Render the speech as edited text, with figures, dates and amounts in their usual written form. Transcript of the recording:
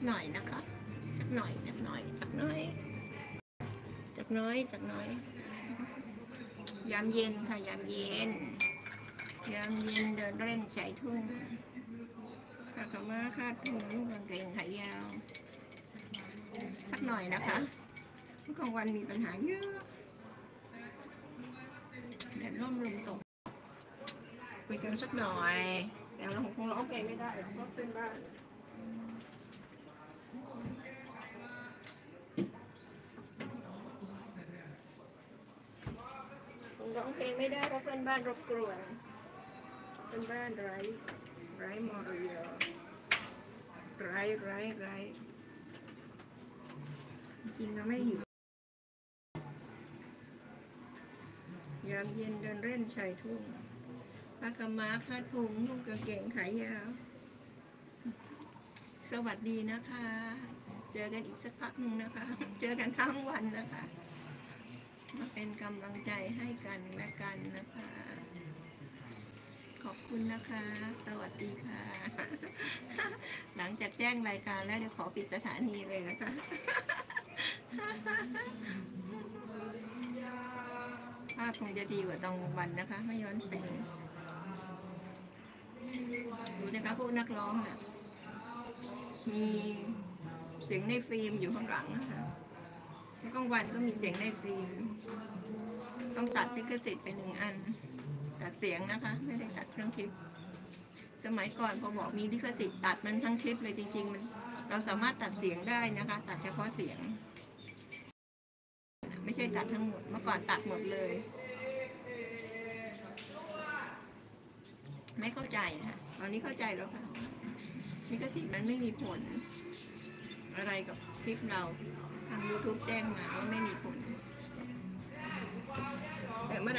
หน่อยนะคะสักหน่อยสักหน่อยสักน้อยสักน้อยสักน้อยยามเย็นค่ะยามเย็นยามเย็นเดินเล่นสายทุ่งผ้าขาวม้าคาดถุงกางเกงขายาวสักหน่อยนะคะเมื่อกลางวันมีปัญหาเยอะแดดร่มลมตกคุยกันสักหน่อยแต่เราคงร้องเพลงไม่ได้เพราะเป็นบ้านร้องเพลงไม่ได้เพราะเพื่อนบ้านรบกวนเพื่อนบ้านไร้มารยาทไร้จริงเราไม่หิวยามเย็นเดินเล่นชายทุ่งผ้ากำม้าคาดถุงนุ่งกางเกงขายาวสวัสดีนะคะเจอกันอีกสักพักหนึ่งนะคะเจอกันทั้งวันนะคะมาเป็นกำลังใจให้กันและกันนะคะขอบคุณนะคะสวัสดีค่ะหลังจากแจ้งรายการแล้วเดี๋ยวขอปิดสถานีเลยนะคะภาพคงจะดีกว่าตอนวันนะคะไม่ย้อนแสงดูนะคะพวกนักร้องน่ะมีเสียงในฟิล์มอยู่ข้างหลังนะคะกลางวันก็มีเสียงในฟิล์มต้องตัดลิขสิทธิ์ไป1 อันตัดเสียงนะคะไม่ได้ตัดเครื่องคลิปสมัยก่อนพอบอกมีลิขสิทธิ์ตัดมันทั้งคลิปเลยจริงๆมันเราสามารถตัดเสียงได้นะคะตัดเฉพาะเสียงไม่ใช่ตัดทั้งหมดเมื่อก่อนตัดหมดเลยไม่เข้าใจค่ะตอนนี้เข้าใจแล้วค่ะลิขสิทธิ์มันไม่มีผลอะไรกับคลิปเราทาง YouTube แจ้งมาว่าไม่มีผลแต่เมื่อ